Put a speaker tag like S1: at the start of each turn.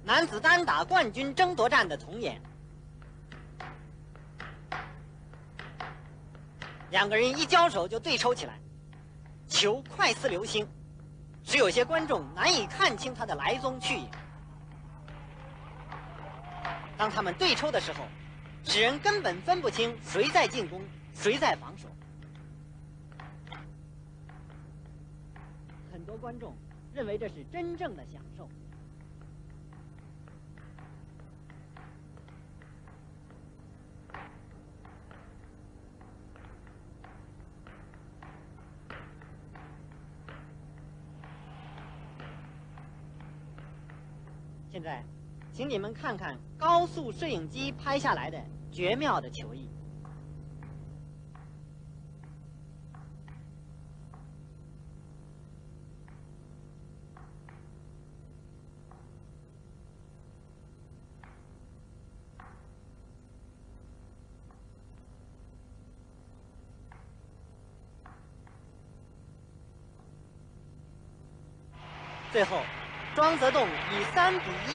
S1: 男子单打冠军争夺战的重演。两个人一交手就对抽起来，球快似流星，使有些观众难以看清它的来踪去影。当他们对抽的时候，使人根本分不清谁在进攻，谁在防守。很多观众认为这是真正的享受。现在，请你们看看高速摄影机拍下来的绝妙的球艺。最后，庄则栋以3比1。